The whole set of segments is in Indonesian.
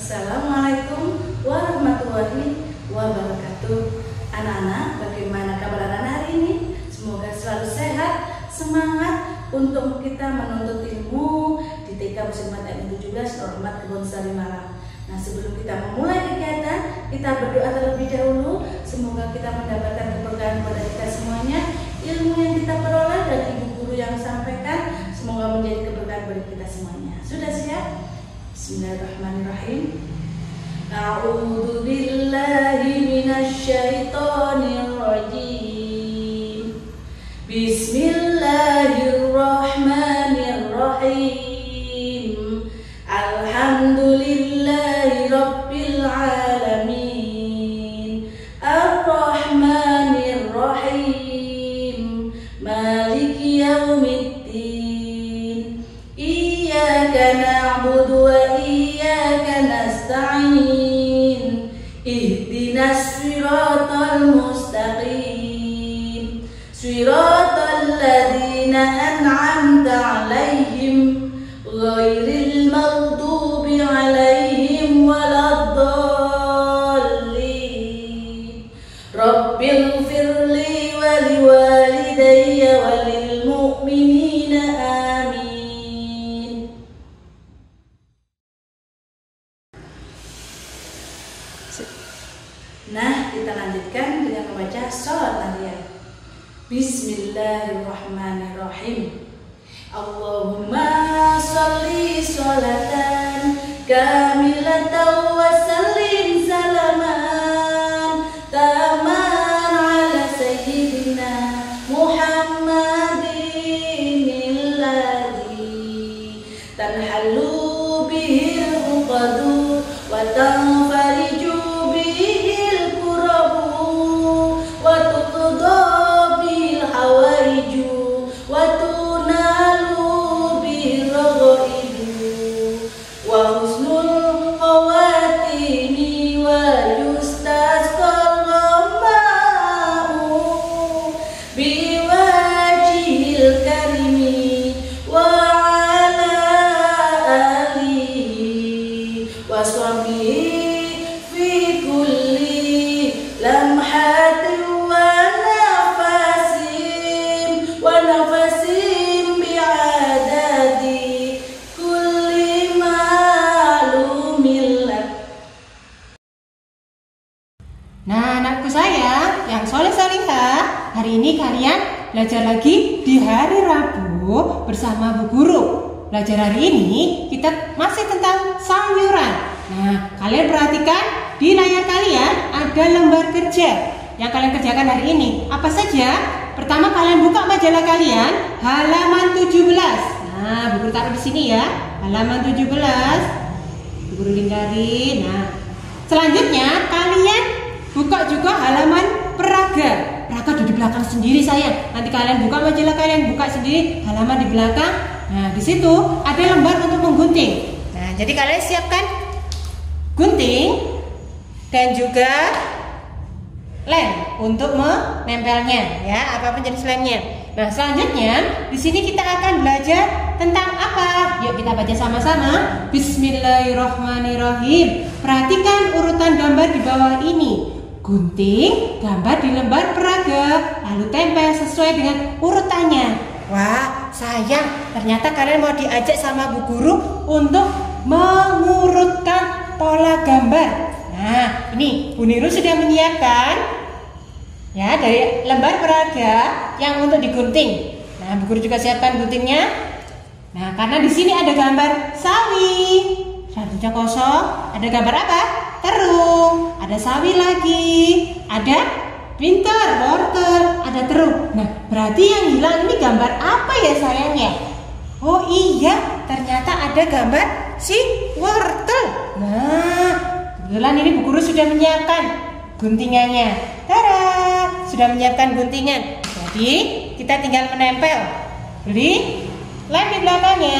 Assalamualaikum warahmatullahi wabarakatuh. Anak-anak, bagaimana kabar anak hari ini? Semoga selalu sehat, semangat untuk kita menuntut ilmu di TK Musim Matan 17 Hormat Kebun Sari Malang. Nah, sebelum kita memulai kegiatan, kita berdoa terlebih dahulu. Semoga kita mendapatkan keberkahan pada kita semuanya. Ilmu yang kita peroleh dan ibu guru yang sampaikan, semoga menjadi keberkahan bagi kita semuanya. Sudah siap? Bismillahirrahmanirrahim. A'udzu billahi minasyaitonir rajim. Bismillahirrahmanirrahim. Alhamdulillahi rabbil alamin. Ar-Rahmanir Rahim. Maliki yaumiddin. Iyyaka na'budu wa iyyaka nasta'in. Ihdinas siratal mustaqim. Siratal ladzina an'amta 'alaihim ghairil maghdubi 'alaihim waladdallin. Rabbighfirli wa liwalidayya wa lil mu'minina amin. Nah, kita lanjutkan dengan membaca sholawat Nabi. Bismillahirrahmanirrahim. Allahumma sholli sholatan kamilatan wa sallim salaman taman ala sayyidina Muhammadin alladhi tanhalu bihil uqadu wa tanfariju bihil kurabu wa tuqda bihil hawaiju wa tunalu bihil raghaibu wa husnul khawatimi wa yustasqal ghamau biwajhil karimi wa ala alihi wa sahbihi fi kulli lamhatin wa nafasin bi'adadi kulli ma'lumin lak. Nah, anakku sayang, yang soleh-solihah, hari ini kalian belajar lagi di hari Rabu bersama Bu Guru. Belajar hari ini kita masih tentang sayuran. Nah, kalian perhatikan di layar kalian ada lembar kerja yang kalian kerjakan hari ini. Apa saja? Pertama, kalian buka majalah kalian halaman 17. Nah, Bu Guru taruh di sini ya, halaman 17. Bu Guru lingkarin. Nah, selanjutnya kalian buka juga halaman peraga. Peraga ada di belakang sendiri sayang. Nanti kalian buka majalah kalian, buka sendiri halaman di belakang. Nah, di situ ada lembar untuk menggunting. Nah, jadi kalian siapkan gunting dan juga lem untuk menempelnya, ya, apapun jenis lemnya. Nah, selanjutnya di sini kita akan belajar tentang apa? Yuk kita baca sama-sama. Bismillahirrahmanirrahim. Perhatikan urutan gambar di bawah ini. Gunting gambar di lembar peraga, lalu tempel sesuai dengan urutannya. Wah, sayang, ternyata kalian mau diajak sama Bu Guru untuk mengurutkan pola gambar. Nah, ini Bu Niru sudah menyiapkan ya dari lembar peraga yang untuk digunting. Nah, Bu Guru juga siapkan guntingnya. Nah, karena di sini ada gambar sawi, satunya kosong. Ada gambar apa? Terung. Ada sawi lagi. Ada pintar, wortel. Ada terung. Nah, berarti yang hilang ini gambar apa ya sayangnya? Oh iya, ternyata ada gambar si wortel. Nah, kebetulan ini Bu Guru sudah menyiapkan guntingannya. Tada, sudah menyiapkan guntingan. Jadi kita tinggal menempel. Beli lem di belakangnya.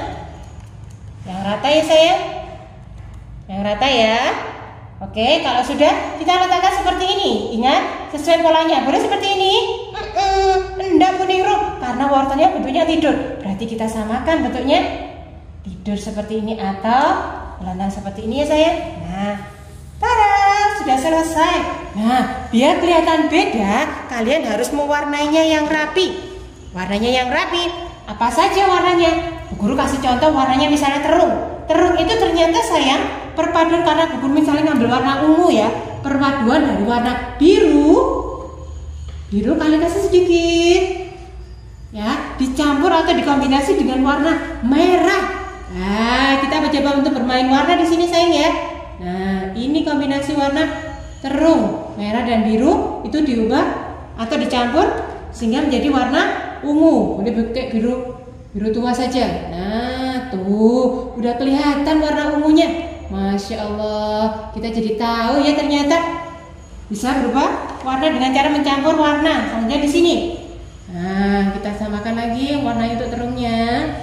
Yang rata ya sayang. Yang rata ya. Oke, kalau sudah kita letakkan seperti ini. Ingat, sesuai polanya. Boleh seperti ini? Enggak Bu Niru, karena wortelnya bentuknya tidur. Berarti kita samakan bentuknya tidur seperti ini atau gelandang seperti ini ya sayang. Nah, tada, sudah selesai. Nah, biar kelihatan beda, kalian harus mewarnainya yang rapi. Warnanya yang rapi, apa saja warnanya? Bu Guru kasih contoh warnanya misalnya terung. Terung itu ternyata sayang perpaduan, karena Bu Guru misalnya ngambil warna ungu ya, perpaduan dari warna biru. Biru kalian kasih sedikit, ya, dicampur atau dikombinasi dengan warna merah. Nah, kita coba untuk bermain warna di sini sayang ya. Nah, ini kombinasi warna terung, merah dan biru itu diubah atau dicampur sehingga menjadi warna ungu. Boleh pakai biru tua saja. Nah, tuh udah kelihatan warna ungunya. Masya Allah, kita jadi tahu ya ternyata bisa berubah warna dengan cara mencampur warna. Selanjutnya di sini. Nah, kita samakan lagi warna untuk terungnya.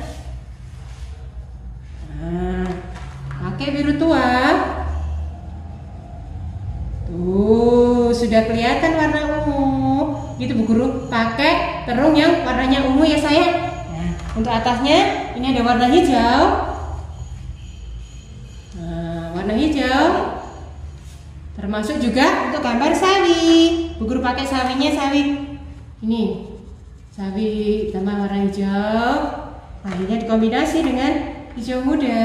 Nah, pakai biru tua. Tuh, sudah kelihatan warna ungu. Gitu Bu Guru, pakai terung yang warnanya ungu ya sayang. Nah, untuk atasnya ini ada warna hijau. Nah, warna hijau. Termasuk juga untuk gambar sawi. Bu Guru pakai sawinya sawi ini. Sawi tambah warna hijau. Akhirnya dikombinasi dengan hijau muda.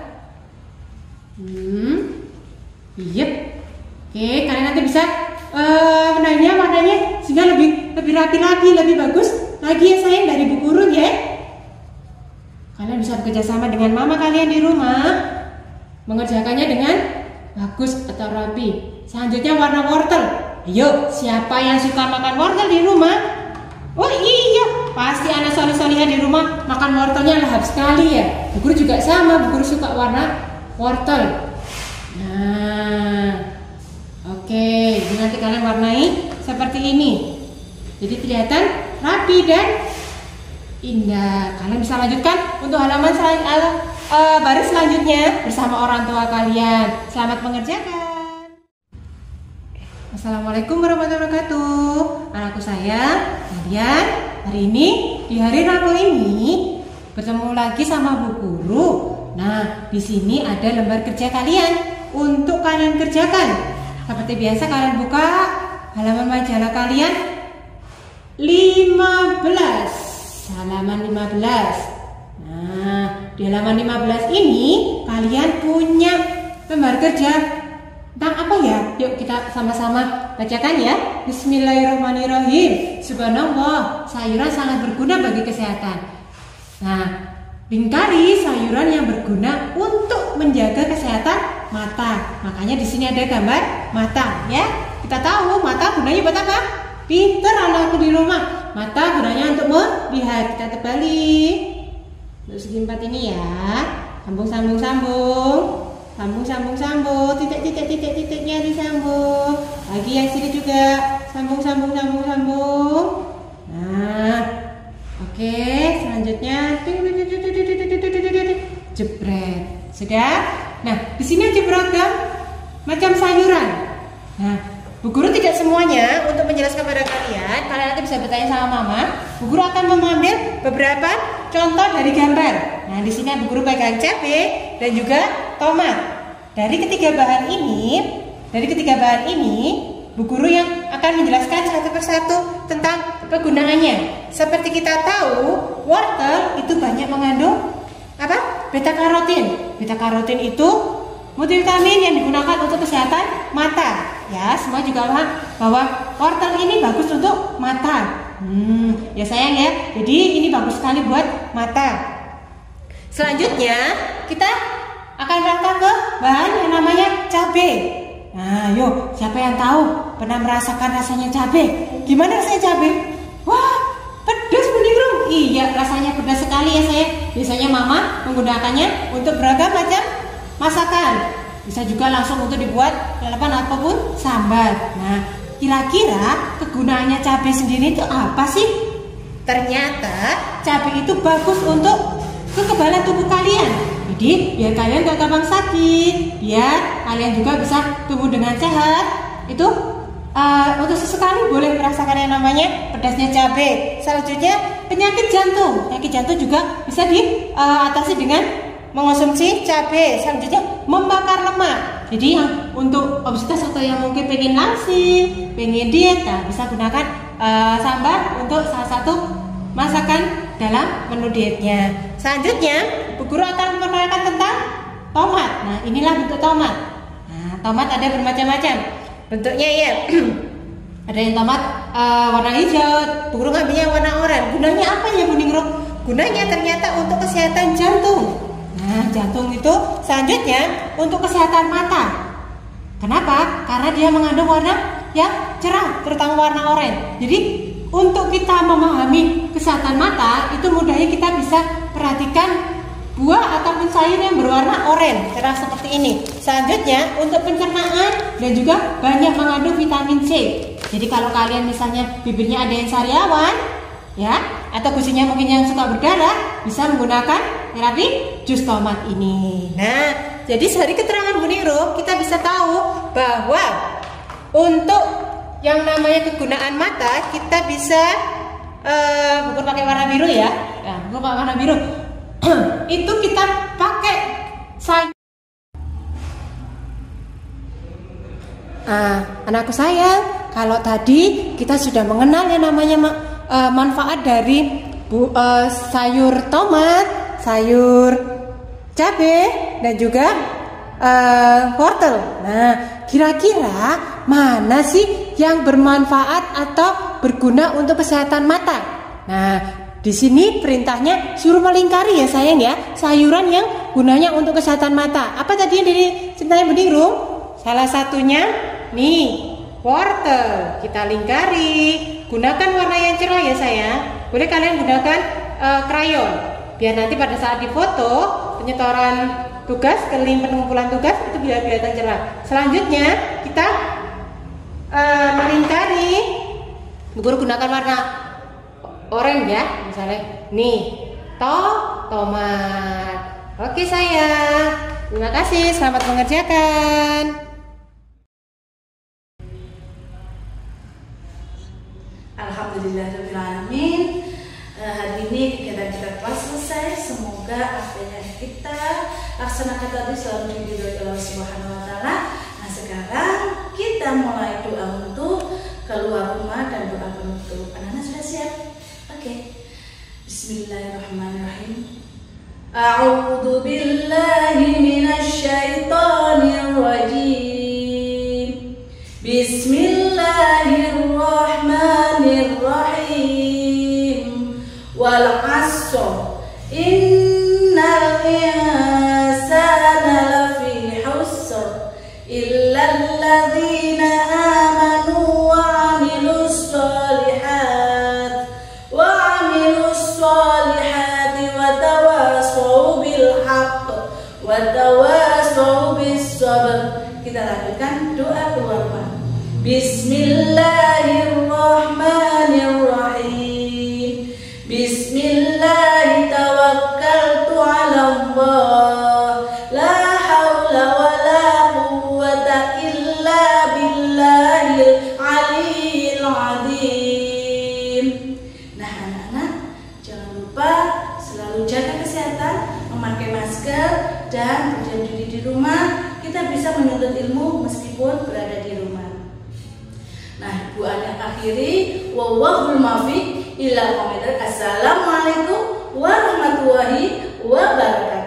Yep. Oke, kalian nanti bisa menanya warnanya sehingga lebih rapi lagi, lebih bagus lagi ya sayang dari Bu Guru ya. Kalian bisa bekerja sama dengan mama kalian di rumah, mengerjakannya dengan bagus atau rapi. Selanjutnya warna wortel. Ayo, siapa yang suka makan wortel di rumah? Oh iya, pasti anak soleh-solehah di rumah makan wortelnya lahap sekali ya. Bu Guru juga sama, Bu Guru suka warna wortel. Nah, oke, jadi nanti kalian warnai seperti ini. Jadi kelihatan rapi dan indah. Kalian bisa lanjutkan untuk halaman baris selanjutnya bersama orang tua kalian. Selamat mengerjakan. Assalamualaikum warahmatullahi wabarakatuh. Anakku sayang, kalian hari ini di hari Rabu ini bertemu lagi sama Bu Guru. Nah, di sini ada lembar kerja kalian untuk kalian kerjakan. Seperti biasa kalian buka halaman majalah kalian 15. Halaman 15. Nah, di halaman 15 ini kalian punya lembar kerja tentang apa ya? Yuk kita sama-sama bacakan ya. Bismillahirrahmanirrahim. Subhanallah, sayuran sangat berguna bagi kesehatan. Nah, lingkari sayuran yang berguna untuk menjaga kesehatan mata. Makanya di sini ada gambar mata ya. Kita tahu mata gunanya buat apa? Pinter anakku di rumah. Mata gunanya untuk melihat. Kita terbalik. Untuk segi 4 ini ya. Sambung. Sambung. Titiknya disambung. Lagi yang sini juga. Sambung. Nah, oke, selanjutnya jepret. Sudah? Nah, di sini ada beragam macam sayuran. Nah, Bu Guru tidak semuanya untuk menjelaskan pada kalian. Kalian nanti bisa bertanya sama Mama. Bu Guru akan mengambil beberapa contoh dari gambar. Nah, di sini Bu Guru pegang cabai dan juga tomat. Dari ketiga bahan ini, Bu Guru yang akan menjelaskan satu persatu tentang kegunaannya. Seperti kita tahu, wortel itu banyak mengandung apa? Beta karotin. Beta karotin itu multivitamin yang digunakan untuk kesehatan mata. Ya, semua juga paham bahwa wortel ini bagus untuk mata. Ya sayang ya. Jadi ini bagus sekali buat mata. Selanjutnya kita akan berangkat ke bahan yang namanya cabai. Nah, yuk, siapa yang tahu pernah merasakan rasanya cabai? Gimana rasanya cabai? Wah, pedas bening. Iya, rasanya pedas sekali ya saya. Biasanya Mama menggunakannya untuk beragam macam masakan. Bisa juga langsung untuk dibuat lalapan ataupun sambal. Nah, kira-kira kegunaannya cabai sendiri itu apa sih? Ternyata cabai itu bagus untuk kekebalan tubuh kalian. Jadi biar kalian gak gampang sakit, biar kalian juga bisa tumbuh dengan sehat. Itu untuk sesekali boleh merasakan yang namanya pedasnya cabai. Selanjutnya penyakit jantung. Penyakit jantung juga bisa diatasi dengan mengonsumsi cabai. Selanjutnya membakar lemak. Jadi yang untuk obesitas atau yang mungkin pengen langsing, pengen diet, nah bisa gunakan sambar untuk salah satu masakan dalam menu dietnya. Selanjutnya Bu Guru akan memperkenalkan tentang tomat. Nah inilah bentuk tomat. Nah tomat ada bermacam-macam bentuknya ya. Ada yang tomat warna hijau, Bu Guru ngambilnya warna oranye. Gunanya apa ya Bu Ningrum? Gunanya ternyata untuk kesehatan jantung. Nah jantung itu selanjutnya untuk kesehatan mata. Kenapa? Karena dia mengandung warna yang cerah, terutama warna oranye. Jadi untuk kita memahami kesehatan mata itu mudahnya kita bisa perhatikan buah ataupun sayur yang berwarna oranye cerah seperti ini. Selanjutnya untuk pencernaan dan juga banyak mengandung vitamin C. Jadi kalau kalian misalnya bibirnya ada yang sariawan ya, atau gusinya mungkin yang suka berdarah, bisa menggunakan terapi jus tomat ini. Nah, jadi dari keterangan Bu Ningrum kita bisa tahu bahwa untuk yang namanya kegunaan mata kita bisa bukan pakai warna biru ya. Nah, bukan pakai warna biru. Itu kita pakai sayur. Anakku sayang, kalau tadi kita sudah mengenal yang namanya manfaat dari sayur tomat, sayur cabai dan juga wortel. Nah, kira-kira mana sih yang bermanfaat atau berguna untuk kesehatan mata? Nah, di sini perintahnya suruh melingkari ya sayang ya, sayuran yang gunanya untuk kesehatan mata. Apa tadi yang ceritanya Bu Ningrum? Salah satunya nih, wortel. Kita lingkari. Gunakan warna yang cerah ya sayang. Boleh kalian gunakan krayon. Biar nanti pada saat difoto penyetoran tugas, keliling pengumpulan tugas itu biar kelihatan cerah. Selanjutnya kita melingkari. Bu Guru gunakan warna oranye ya, misalnya nih tomat. Oke sayang, terima kasih, selamat mengerjakan. Alhamdulillahirrahmanirrahim. Hari ini kegiatan kita telah selesai. Semoga apa yang kita laksanakan tadi selalu diridhoi Allah Subhanahu wa Ta'ala. Nah sekarang kita mulai doa untuk keluar rumah dan doa penutup. Anak-anak sudah siap? Oke. Bismillahirrahmanirrahim. A'udzu billahi minasy syaithanir rajim. Bismillahirrahmanirrahim. Wal 'ashr innal insana lafi khusr illa alladzina amanu wa 'amilus sholihat wa tawassaw bil haqq wa tawassaw bis sabr. Kita lanjutkan doa keluar rumah. Bismillahirrahmanirrahim. Bismillah tawakkaltu 'ala Allah. La haula wa la quwwata illa billahil aliyyil azim. Nah, anak-anak, jangan lupa selalu jaga kesehatan, memakai masker dan berdiam diri di rumah. Kita bisa menuntut ilmu meskipun berada di rumah. Nah, Bu Ana akhiri wallahul muwaffiq ila aqwamit thoriq. Assalamualaikum warahmatullahi wabarakatuh.